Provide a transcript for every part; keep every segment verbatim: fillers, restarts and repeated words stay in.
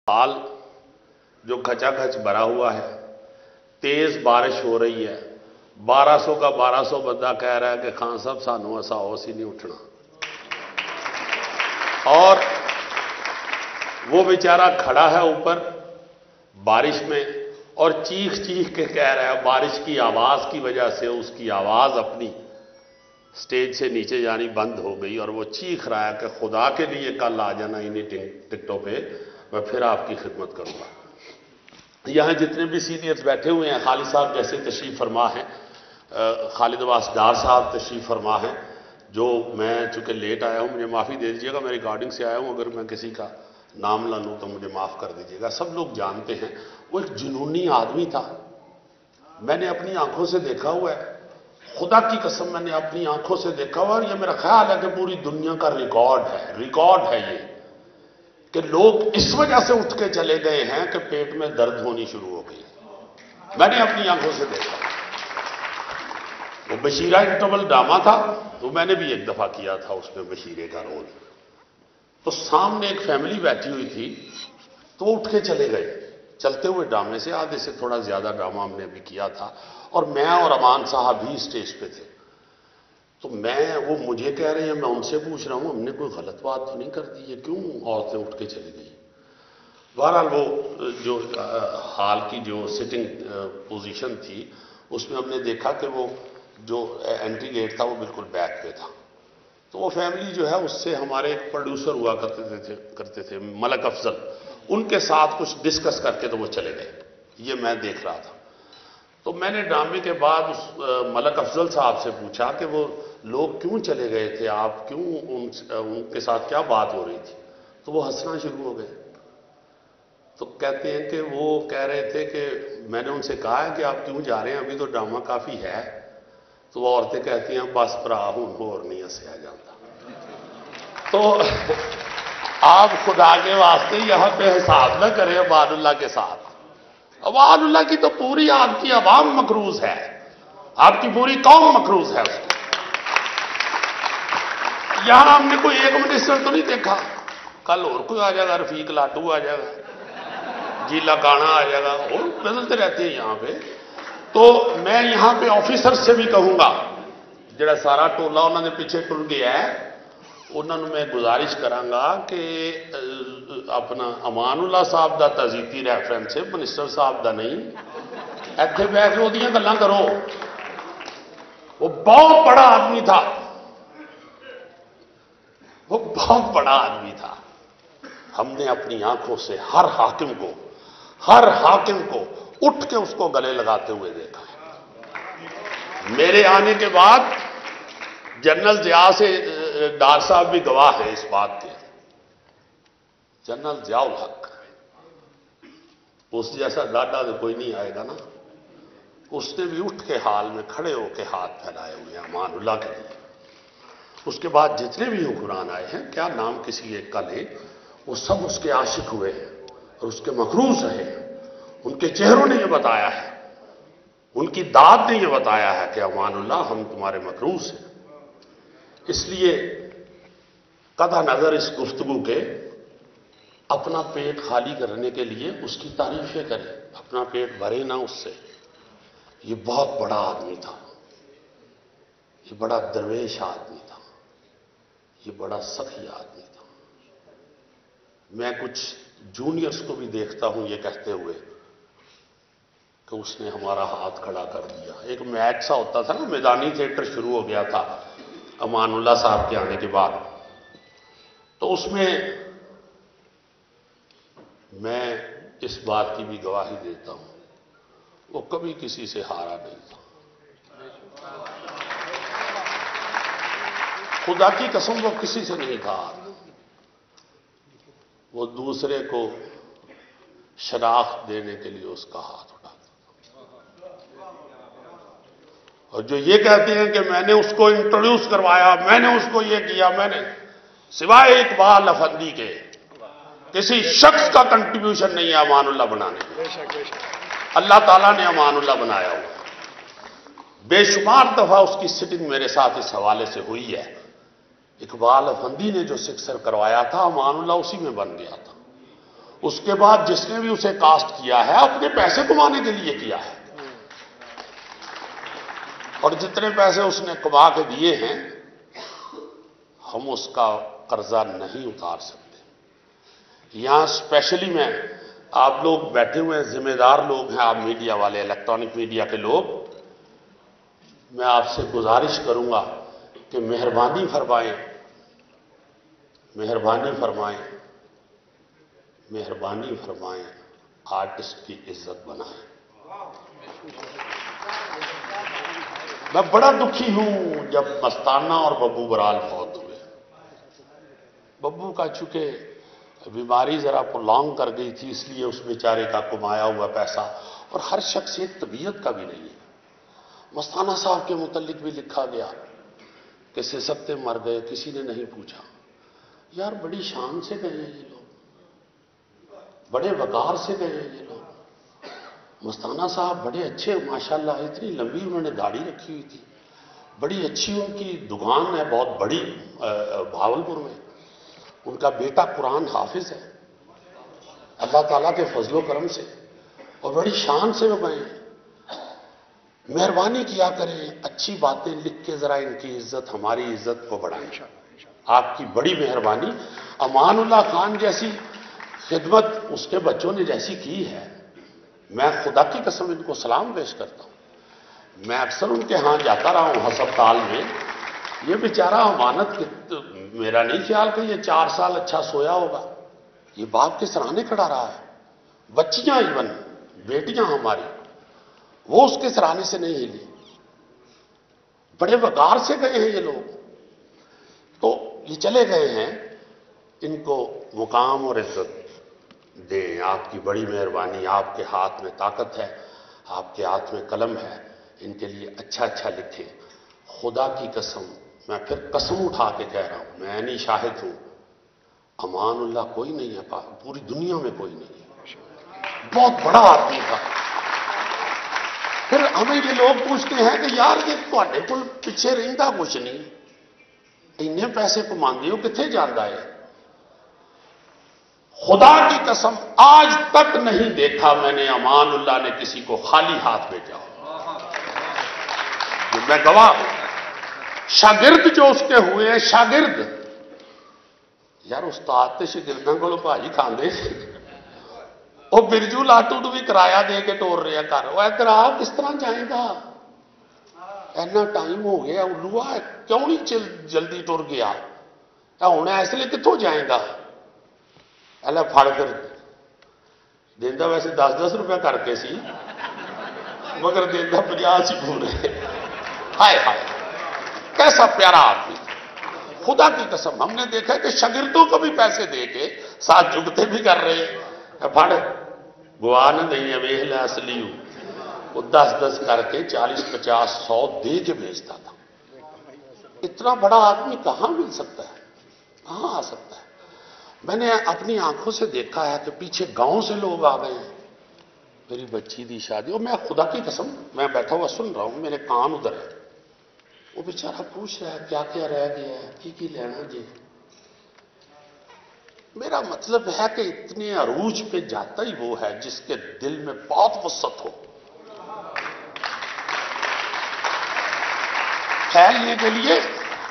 حال جو کھچا کھچ بھرا ہوا ہے، تیز بارش ہو رہی ہے، بارہ سو کا بارہ سو بندہ کہہ رہا ہے کہ خان صاحب سانو ایسا ہوش ہی نہیں اٹھنا، اور وہ بیچارہ کھڑا ہے اوپر بارش میں اور چیخ چیخ کے کہہ رہا ہے، بارش کی آواز کی وجہ سے اس کی آواز اپنی سٹیج سے نیچے جانی بند ہو گئی، اور وہ چیخ رہا ہے کہ خدا کے لیے کل آ جانا انہیں ٹکٹوں پہ، میں پھر آپ کی خدمت کروں گا۔ یہاں جتنے بھی سینئرز بیٹھے ہوئے ہیں، خالد صاحب جیسے تشریف فرما ہیں، خالد عباس ڈار صاحب تشریف فرما ہیں، جو میں چونکہ لیٹ آیا ہوں مجھے معافی دے دیجیے گا، میں ریکارڈنگ سے آیا ہوں، اگر میں کسی کا نام نہ لوں تو مجھے معاف کر دیجیے گا۔ سب لوگ جانتے ہیں وہ ایک جنونی آدمی تھا، میں نے اپنی آنکھوں سے دیکھا ہوا ہے، خدا کی قسم میں نے اپنی آنکھوں سے دیکھا ہوا، اور یہ میرا خیال ہے کہ پوری دنیا کا ریکارڈ ہے ریکارڈ ہے یہ کہ لوگ اس وجہ سے اٹھ کے چلے گئے ہیں کہ پیٹ میں درد ہونی شروع ہو گئی، میں نے اپنی آنکھوں سے دیکھا۔ وہ بشیرہ انٹرول ڈرامہ تھا، تو میں نے بھی ایک دفعہ کیا تھا اس میں بشیرے کا رول، تو سامنے ایک فیملی بیٹھی ہوئی تھی، تو وہ اٹھ کے چلے گئے چلتے ہوئے ڈرامے سے، آدھے سے تھوڑا زیادہ ڈرامہ ہم نے بھی کیا تھا، اور میں اور امان صاحب بھی اسٹیج پہ تھے، تو میں وہ مجھے کہہ رہے ہیں، میں ان سے پوچھ رہا ہوں ہم نے کوئی غلط بات تو نہیں کر دی ہے، کیوں عورتیں اٹھ کے چلی گئی؟ بہرحال وہ جو ہال کی جو سٹنگ پوزیشن تھی اس میں ہم نے دیکھا کہ وہ جو انٹری گیٹ تھا وہ بالکل بیک پہ تھا، تو وہ فیملی جو ہے اس سے ہمارے ایک پروڈیوسر ہوا کرتے تھے کرتے تھے ملک افضل، ان کے ساتھ کچھ ڈسکس کر کے تو وہ چلے گئے، یہ میں دیکھ رہا تھا۔ تو میں نے ڈرامے کے بعد اس ملک افضل صاحب سے پوچھا کہ وہ لوگ کیوں چلے گئے تھے، آپ کیوں ان ان کے ساتھ کیا بات ہو رہی تھی؟ تو وہ ہنسنا شروع ہو گئے، تو کہتے ہیں کہ وہ کہہ رہے تھے کہ میں نے ان سے کہا ہے کہ آپ کیوں جا رہے ہیں، ابھی تو ڈرامہ کافی ہے، تو وہ عورتیں کہتی ہیں بس پرا ہوں اور نہیں ہنسیا جاتا۔ تو آپ خدا کے واسطے یہاں پہ حساب نہ کریں عباد اللہ کے ساتھ، عباد اللہ کی تو پوری آپ کی عوام مقروض ہے، آپ کی پوری قوم مقروض ہے اس کو۔ یہاں ہم نے کوئی ایک منسٹر تو نہیں دیکھا، کل اور کوئی آ جائے گا، رفیق لاٹو آ جائے گا، جیلا کانا آ جائے گا، اور بدلتے رہتے ہیں یہاں پہ۔ تو میں یہاں پہ آفیسر سے بھی کہوں گا، جڑا سارا ٹولا انہوں نے پیچھے ٹر گیا ہے، انہوں نے میں گزارش کرانگا کہ اپنا امان اللہ صاحب دا تزیتی ریفرنس ہے، منسٹر صاحب دا نہیں، ایتھے بیٹھ کے اودیاں گلاں کرو۔ وہ بہت بڑا آدمی تھا، وہ بہت بڑا آدمی تھا، ہم نے اپنی آنکھوں سے ہر حاکم کو ہر حاکم کو اٹھ کے اس کو گلے لگاتے ہوئے دیکھا ہے۔ میرے آنے کے بعد جنرل ضیاء سے ڈار صاحب بھی گواہ ہیں اس بات کے، جنرل ضیاء الحق اس جیسا ڈاڈا تو کوئی نہیں آئے گا نا، اس نے بھی اٹھ کے حال میں کھڑے ہو کے ہاتھ پھیلائے ہوئے ہیں امان اللہ کے لیے۔ اس کے بعد جتنے بھی حکمران آئے ہیں، کیا نام کسی ایک کا لے، وہ سب اس کے عاشق ہوئے ہیں اور اس کے مقروض رہے ہیں، ان کے چہروں نے یہ بتایا ہے، ان کی داد نے یہ بتایا ہے کہ امان اللہ ہم تمہارے مقروض ہیں۔ اس لیے قطع نظر اس گفتگو کے، اپنا پیٹ خالی کرنے کے لیے اس کی تعریفیں کریں، اپنا پیٹ بھرے نہ اس سے۔ یہ بہت بڑا آدمی تھا، یہ بڑا درویش آدمی تھا، یہ بڑا سخی آدمی تھا۔ میں کچھ جونیئرز کو بھی دیکھتا ہوں یہ کہتے ہوئے کہ اس نے ہمارا ہاتھ کھڑا کر دیا۔ ایک میچ سا ہوتا تھا نا، میدانی تھیٹر شروع ہو گیا تھا امان اللہ صاحب کے آنے کے بعد، تو اس میں میں اس بات کی بھی گواہی دیتا ہوں وہ کبھی کسی سے ہارا نہیں تھا، خدا کی قسم وہ کسی سے نہیں تھا، وہ دوسرے کو شناخت دینے کے لیے اس کا ہاتھ اٹھاتا تھا۔ اور جو یہ کہتے ہیں کہ میں نے اس کو انٹروڈیوس کروایا، میں نے اس کو یہ کیا، میں نے سوائے اقبال افندی کے کسی شخص کا کنٹریبیوشن نہیں ہے امان اللہ بنانے میں، اللہ تعالیٰ نے امان اللہ بنایا ہوا۔ بے شمار دفعہ اس کی سٹنگ میرے ساتھ اس حوالے سے ہوئی ہے، اقبال افندی نے جو سکسر کروایا تھا امان اللہ اسی میں بن گیا تھا، اس کے بعد جس نے بھی اسے کاسٹ کیا ہے اپنے پیسے کمانے کے لیے کیا ہے، اور جتنے پیسے اس نے کما کے دیے ہیں ہم اس کا قرضہ نہیں اتار سکتے۔ یہاں اسپیشلی میں، آپ لوگ بیٹھے ہوئے ہیں، ذمہ دار لوگ ہیں، آپ میڈیا والے، الیکٹرانک میڈیا کے لوگ، میں آپ سے گزارش کروں گا کہ مہربانی فرمائیں، مہربانی فرمائیں مہربانی فرمائیں آرٹسٹ کی عزت بنائیں۔ میں بڑا دکھی ہوں جب مستانہ اور ببو برال فوت ہوئے۔ ببو کا چونکہ بیماری ذرا پرولونگ کر گئی تھی، اس لیے اس بیچارے کا کمایا ہوا پیسہ، اور ہر شخص ایک طبیعت کا بھی نہیں ہے۔ مستانہ صاحب کے متعلق بھی لکھا گیا کہ سسکتے مر گئے، کسی نے نہیں پوچھا۔ یار بڑی شان سے گئے ہیں یہ لوگ، بڑے وقار سے گئے ہیں یہ لوگ۔ مستانہ صاحب بڑے اچھے، ماشاءاللہ اتنی لمبی انہوں نے داڑھی رکھی ہوئی تھی، بڑی اچھی ان کی دکان ہے بہت بڑی بھاولپور میں، ان کا بیٹا قرآن حافظ ہے اللہ تعالیٰ کے فضل و کرم سے، اور بڑی شان سے وہ گئے ہیں۔ مہربانی کیا کریں، اچھی باتیں لکھ کے ذرا ان کی عزت، ہماری عزت کو بڑھائیں۔ آپ کی بڑی مہربانی۔ امان اللہ خان جیسی خدمت اس کے بچوں نے جیسی کی ہے، میں خدا کی قسم ان کو سلام پیش کرتا ہوں۔ میں اکثر ان کے ہاں جاتا رہا ہوں ہسپتال میں، یہ بیچارہ امانت، میرا نہیں خیال کہ یہ چار سال اچھا سویا ہوگا، یہ باپ کے سرانے کھڑا رہا ہے۔ بچیاں ایون بیٹیاں ہماری، وہ اس کے سرانے سے نہیں ہلی۔ بڑے وقار سے گئے ہیں یہ لوگ، تو یہ چلے گئے ہیں، ان کو مقام اور عزت دیں۔ آپ کی بڑی مہربانی، آپ کے ہاتھ میں طاقت ہے، آپ کے ہاتھ میں قلم ہے، ان کے لیے اچھا اچھا لکھیں۔ خدا کی قسم، میں پھر قسم اٹھا کے کہہ رہا ہوں، میں نہیں شاہد ہوں، امان اللہ کوئی نہیں ہے، پوری دنیا میں کوئی نہیں ہے، بہت بڑا آدمی تھا۔ پھر ہمیں یہ لوگ پوچھتے ہیں کہ یار یہ تواڈے کول پیچھے رہندا کچھ نہیں، اتنے پیسے کماندے ہو، کتنے جاندا ہے؟ خدا کی قسم آج تک نہیں دیکھا میں نے امان اللہ نے کسی کو خالی ہاتھ بھیجا ہو، میں گواہ ہوں۔ شاگرد جو اس کے ہوئے ہیں، شاگرد، یار استاد تے شاگرداں کولوں بھائی کھاندے، وہ برجو لاٹو بھی کرایہ دے کے ٹور رہا کر، وہ ادھر آ کس طرح جائے گا؟ اینا ٹائم ہو گیا، الوا کیوں نہیں جلدی ٹر گیا؟ ہوں اس لیے کتوں جائے گا؟ اللہ پھڑ کر دینا، ویسے دس دس روپیہ کر کے سی، مگر دینا پنجاہ سی پورے۔ ہائے ہائے کیسا پیارا آدمی، خدا کی قسم ہم نے دیکھا کہ شاگردوں کو بھی پیسے دے کے ساتھ جگتے بھی کر رہے ہیں۔ پھڑ گوا نہ نہیں ہے، ویخ لے اصلی ہوں، وہ دس دس کر کے چالیس پچاس سو دے کے بھیجتا تھا۔ اتنا بڑا آدمی کہاں مل سکتا ہے، کہاں آ سکتا ہے؟ میں نے اپنی آنکھوں سے دیکھا ہے کہ پیچھے گاؤں سے لوگ آ گئے ہیں، میری بچی دی شادی، اور میں خدا کی قسم میں بیٹھا ہوا سن رہا ہوں، میرے کان ادھر ہے، وہ بیچارہ پوچھ رہا ہے کیا کیا رہ گیا ہے، کی کی لینا جی۔ میرا مطلب ہے کہ اتنے عروج پہ جاتا ہی وہ ہے جس کے دل میں بہت وسعت ہو۔ پھیلنے کے لیے،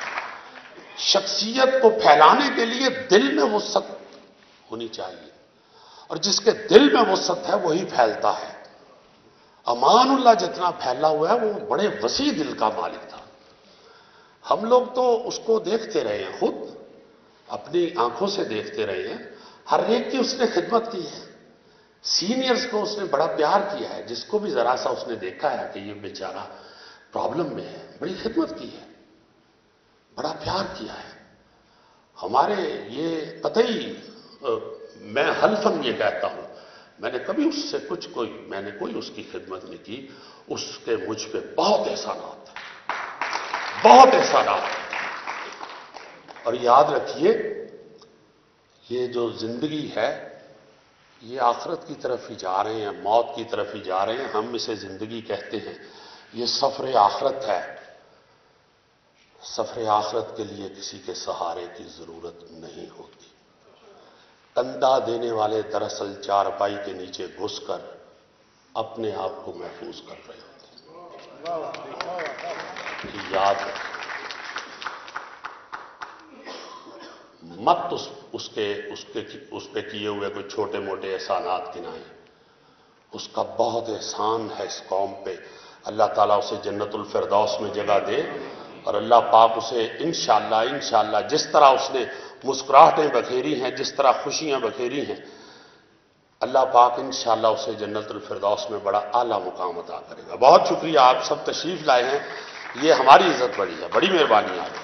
شخصیت کو پھیلانے کے لیے دل میں وسعت ہونی چاہیے، اور جس کے دل میں وسعت ہے وہی پھیلتا ہے۔ امان اللہ جتنا پھیلا ہوا ہے وہ بڑے وسیع دل کا مالک تھا۔ ہم لوگ تو اس کو دیکھتے رہے ہیں، خود اپنی آنکھوں سے دیکھتے رہے ہیں، ہر ایک کی اس نے خدمت کی ہے، سینئرز کو اس نے بڑا پیار کیا ہے، جس کو بھی ذرا سا اس نے دیکھا ہے کہ یہ بیچارہ پرابلم میں ہے، بڑی خدمت کی ہے، بڑا پیار کیا ہے۔ ہمارے یہ قطعی، میں حلفاً یہ کہتا ہوں، میں نے کبھی اس سے کچھ کوئی میں نے کوئی اس کی خدمت نہیں کی، اس کے مجھ پہ بہت احسانات ہیں، بہت احسانات ہیں۔ اور یاد رکھیے یہ جو زندگی ہے یہ آخرت کی طرف ہی جا رہے ہیں، موت کی طرف ہی جا رہے ہیں، ہم اسے زندگی کہتے ہیں، یہ سفر آخرت ہے۔ سفر آخرت کے لیے کسی کے سہارے کی ضرورت نہیں ہوتی۔ کندھا دینے والے دراصل چارپائی کے نیچے گھس کر اپنے آپ کو محفوظ کر رہے ہوتے ہیں۔ یاد رکھیں، مت اس اس کے اس کے اس پہ کیے ہوئے کوئی چھوٹے موٹے احسانات گنائیں۔ اس کا بہت احسان ہے اس قوم پہ، اللہ تعالیٰ اسے جنت الفردوس میں جگہ دے، اور اللہ پاک اسے انشاءاللہ انشاءاللہ جس طرح اس نے مسکراہٹیں بکھیری ہیں، جس طرح خوشیاں بکھیری ہیں، اللہ پاک انشاءاللہ اسے جنت الفردوس میں بڑا اعلیٰ مقام عطا کرے گا۔ بہت شکریہ، آپ سب تشریف لائے ہیں، یہ ہماری عزت بڑی ہے، بڑی مہربانی ہے۔